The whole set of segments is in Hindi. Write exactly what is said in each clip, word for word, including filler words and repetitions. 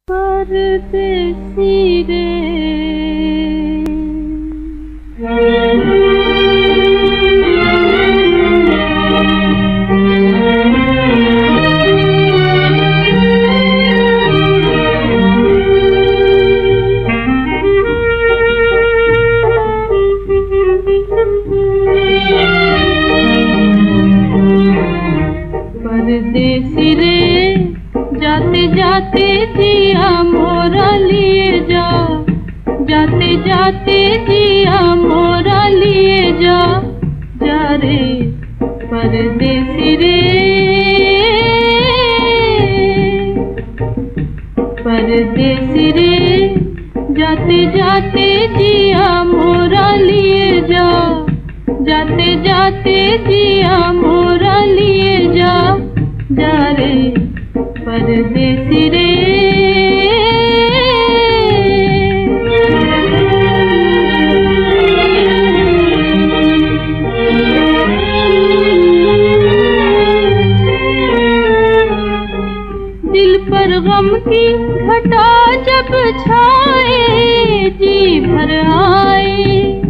परदेसी रे परदेसी रे जाते जाते जिया मोरा लिए जा, जाते जाते जिया मोरा लिए जा, जा रे परदेसी रे परदेसी रे जाते जाते जिया मोरा लिए जा, जाते जाते जिया मोरा लिए जा, जा रे परदेसी रे दिल पर गम की घटा जब छाए, जी भर आए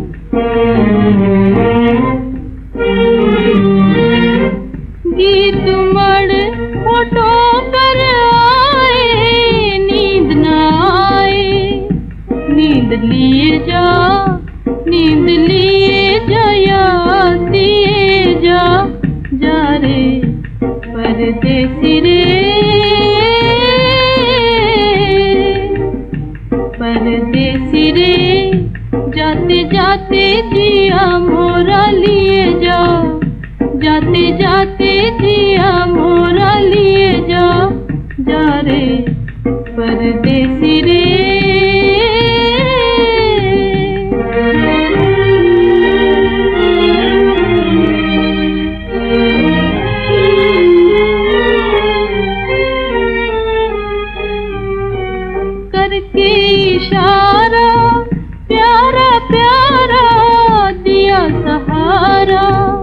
गीत मड़ होठों पर आए, नींद न आए, नींद लिए जा, नींद लिए जा, याद दिए जा, जा रे परदेसी रे परदेसी रे जाते जाते जिया मोरा लिए जा, जाते जाते जिया मोरा लिए जा, जा रे परदेसी रे करके इशारा प्यारा प्यारा दिया सहारा,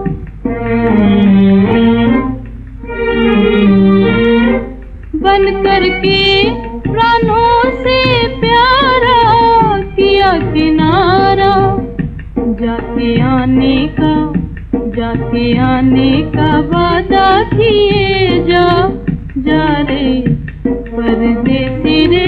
बन करके प्राणों से प्यारा किया किनारा, जाके आने का जाके आने का वादा किए जा, जा रे परदेसी रे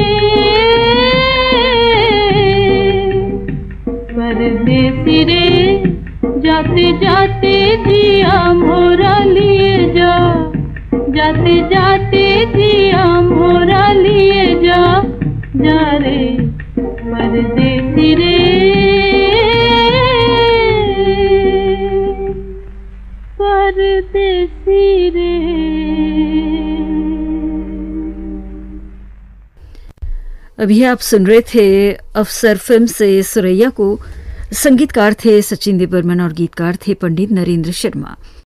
परदेसी रे जाते जाते जिया मोरा लिए जा, जाते जाते जिया मोरा लिए जा, जा रे परदेसी रे परदेसी रे। अभी आप सुन रहे थे अफसर फिल्म से सुरैया को। संगीतकार थे सचिन देव बर्मन और गीतकार थे पंडित नरेंद्र शर्मा।